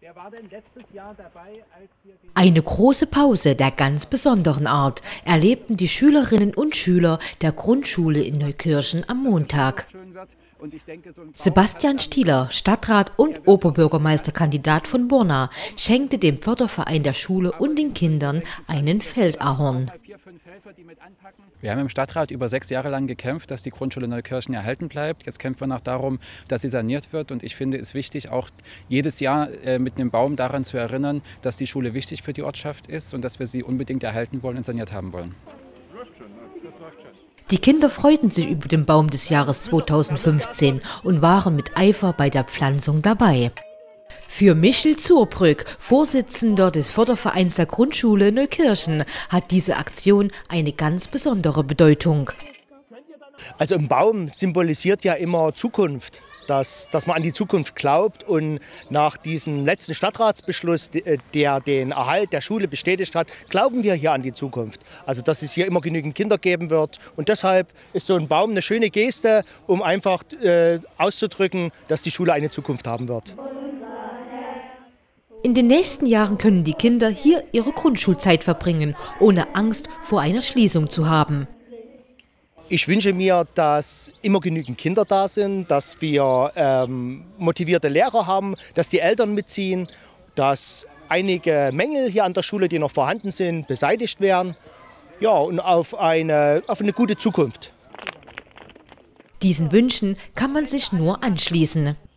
Eine große Pause der ganz besonderen Art erlebten die Schülerinnen und Schüler der Grundschule in Neukirchen am Montag. Sebastian Stieler, Stadtrat und Oberbürgermeisterkandidat von Borna, schenkte dem Förderverein der Schule und den Kindern einen Feldahorn. Wir haben im Stadtrat über 6 Jahre lang gekämpft, dass die Grundschule Neukirchen erhalten bleibt. Jetzt kämpfen wir noch darum, dass sie saniert wird. Und ich finde es wichtig, auch jedes Jahr mit einem Baum daran zu erinnern, dass die Schule wichtig für die Ortschaft ist und dass wir sie unbedingt erhalten wollen und saniert haben wollen. Die Kinder freuten sich über den Baum des Jahres 2015 und waren mit Eifer bei der Pflanzung dabei. Für Michel Zurbrück, Vorsitzender des Fördervereins der Grundschule Neukirchen, hat diese Aktion eine ganz besondere Bedeutung. Also ein Baum symbolisiert ja immer Zukunft, dass man an die Zukunft glaubt. Und nach diesem letzten Stadtratsbeschluss, der den Erhalt der Schule bestätigt hat, glauben wir hier an die Zukunft. Also dass es hier immer genügend Kinder geben wird. Und deshalb ist so ein Baum eine schöne Geste, um einfach auszudrücken, dass die Schule eine Zukunft haben wird. In den nächsten Jahren können die Kinder hier ihre Grundschulzeit verbringen, ohne Angst vor einer Schließung zu haben. Ich wünsche mir, dass immer genügend Kinder da sind, dass wir motivierte Lehrer haben, dass die Eltern mitziehen, dass einige Mängel hier an der Schule, die noch vorhanden sind, beseitigt werden. Ja, und auf eine gute Zukunft. Diesen Wünschen kann man sich nur anschließen.